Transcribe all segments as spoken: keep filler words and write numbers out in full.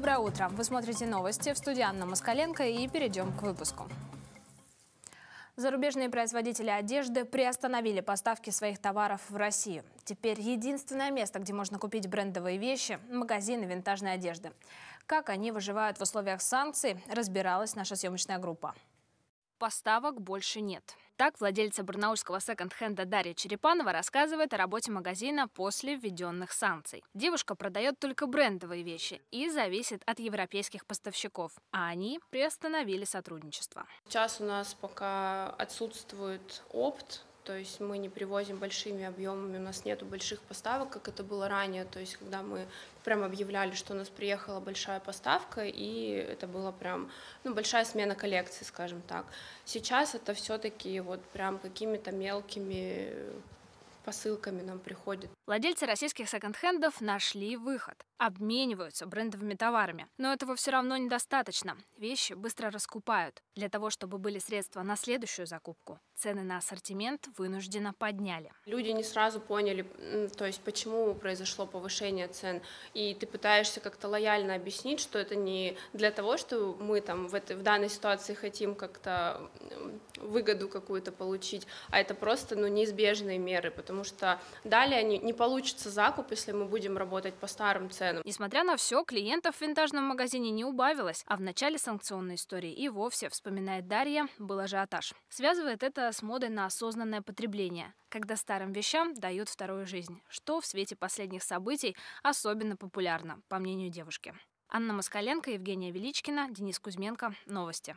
Доброе утро! Вы смотрите новости, в студии Анна Москаленко, и перейдем к выпуску. Зарубежные производители одежды приостановили поставки своих товаров в Россию. Теперь единственное место, где можно купить брендовые вещи – магазины винтажной одежды. Как они выживают в условиях санкций, разбиралась наша съемочная группа. Поставок больше нет. Так владельца барнаульского секонд-хенда Дарья Черепанова рассказывает о работе магазина после введенных санкций. Девушка продает только брендовые вещи и зависит от европейских поставщиков, а они приостановили сотрудничество. Сейчас у нас пока отсутствует опт, то есть мы не привозим большими объемами, у нас нету больших поставок, как это было ранее, то есть когда мы прям объявляли, что у нас приехала большая поставка, и это была прям ну, большая смена коллекции, скажем так. Сейчас это все-таки вот прям какими-то мелкими посылками нам приходит. Владельцы российских секонд-хендов нашли выход. Обмениваются брендовыми товарами. Но этого все равно недостаточно. Вещи быстро раскупают. Для того, чтобы были средства на следующую закупку, цены на ассортимент вынужденно подняли. Люди не сразу поняли, то есть почему произошло повышение цен. И ты пытаешься как-то лояльно объяснить, что это не для того, что мы там в, этой, в данной ситуации хотим как-то выгоду какую-то получить, а это просто ну, неизбежные меры, потому что далее не, не получится закуп, если мы будем работать по старым ценам. Несмотря на все, клиентов в винтажном магазине не убавилось, а в начале санкционной истории и вовсе, вспоминает Дарья, был ажиотаж. Связывает это с модой на осознанное потребление, когда старым вещам дают вторую жизнь, что в свете последних событий особенно популярно, по мнению девушки. Анна Москаленко, Евгения Величкина, Денис Кузьменко. Новости.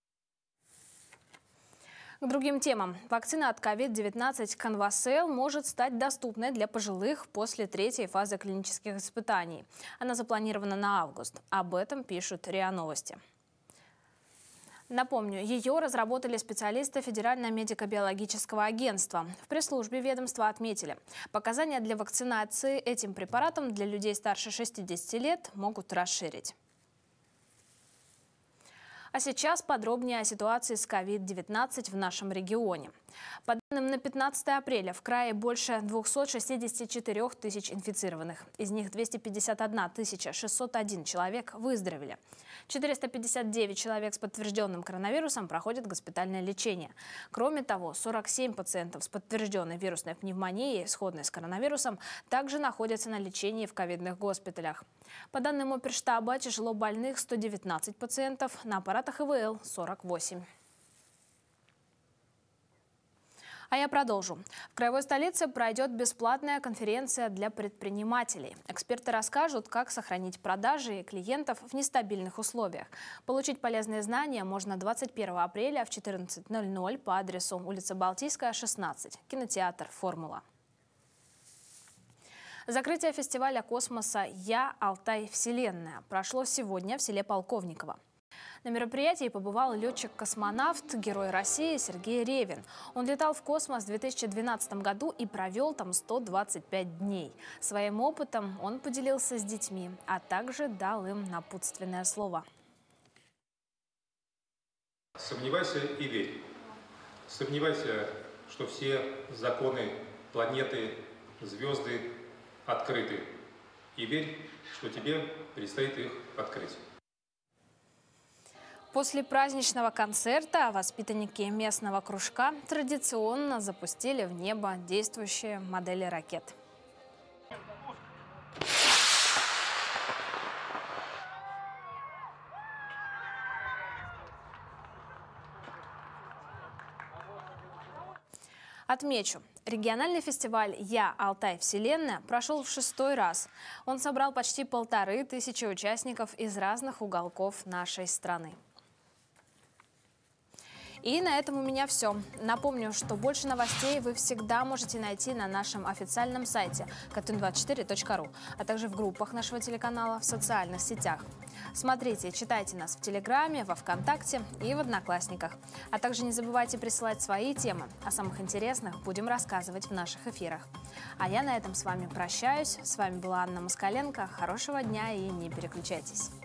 К другим темам. Вакцина от ковид девятнадцать Canvasel может стать доступной для пожилых после третьей фазы клинических испытаний. Она запланирована на август. Об этом пишут РИА Новости. Напомню, ее разработали специалисты Федерального медико-биологического агентства. В пресс-службе ведомства отметили, показания для вакцинации этим препаратом для людей старше шестидесяти лет могут расширить. А сейчас подробнее о ситуации с ковид девятнадцать в нашем регионе. По данным на пятнадцатое апреля в крае больше двухсот шестидесяти четырёх тысяч инфицированных. Из них двести пятьдесят одна тысяча шестьсот один человек выздоровели. четыреста пятьдесят девять человек с подтвержденным коронавирусом проходят госпитальное лечение. Кроме того, сорок семь пациентов с подтвержденной вирусной пневмонией, сходной с коронавирусом, также находятся на лечении в ковидных госпиталях. По данным оперштаба, тяжело больных сто девятнадцать пациентов, на аппаратах ИВЛ сорок восемь. А я продолжу. В краевой столице пройдет бесплатная конференция для предпринимателей. Эксперты расскажут, как сохранить продажи и клиентов в нестабильных условиях. Получить полезные знания можно двадцать первого апреля в четырнадцать ноль ноль по адресу улица Балтийская, шестнадцать, кинотеатр «Формула». Закрытие фестиваля космоса «Я, Алтай, Вселенная» прошло сегодня в селе Полковниково. На мероприятии побывал летчик-космонавт, герой России Сергей Ревин. Он летал в космос в две тысячи двенадцатом году и провел там сто двадцать пять дней. Своим опытом он поделился с детьми, а также дал им напутственное слово. Сомневайся и верь. Сомневайся, что все законы планеты, звезды открыты. И верь, что тебе предстоит их открыть. После праздничного концерта воспитанники местного кружка традиционно запустили в небо действующие модели ракет. Отмечу, региональный фестиваль «Я, Алтай, Вселенная» прошел в шестой раз. Он собрал почти полторы тысячи участников из разных уголков нашей страны. И на этом у меня все. Напомню, что больше новостей вы всегда можете найти на нашем официальном сайте катун двадцать четыре точка ру, а также в группах нашего телеканала в социальных сетях. Смотрите и читайте нас в Телеграме, во Вконтакте и в Одноклассниках. А также не забывайте присылать свои темы. О самых интересных будем рассказывать в наших эфирах. А я на этом с вами прощаюсь. С вами была Анна Москаленко. Хорошего дня и не переключайтесь.